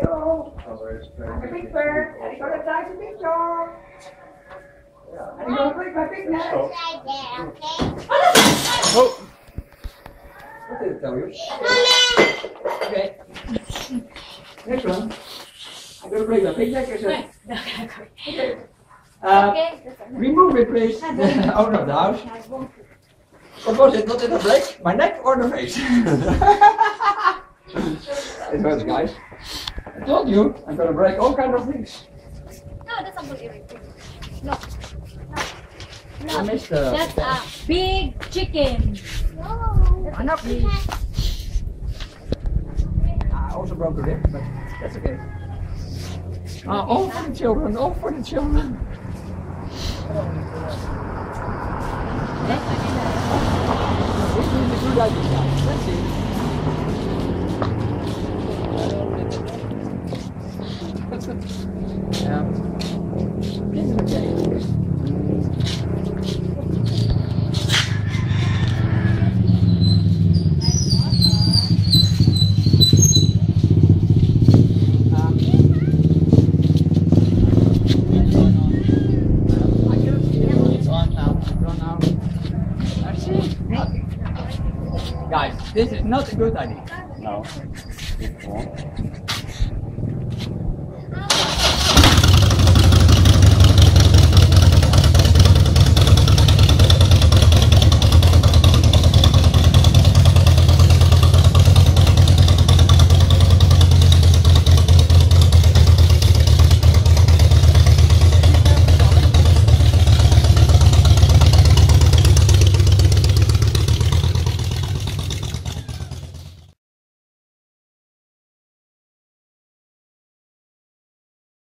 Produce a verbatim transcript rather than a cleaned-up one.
Hallo. I'm a big bird, and I'm gonna fly to big dog. And I'm gonna break my big neck. Oh! What did it tell you? Okay. Next one. I'm gonna break my big neck, is it? Okay. Uh, remove it, please. Oh no, the house. What was it? What did I break? My neck or the face? It hurts, guys. I told you, I'm gonna break all kinds of things. No, that's not good everything. No. No. I missed the. That's a big chicken. No. I'm not big. I also broke a rib, but that's okay. Uh, all for the children, all for the children. This is a good idea, guys. Let's see. Yeah. This is okay. Guys, this is not a good idea. No.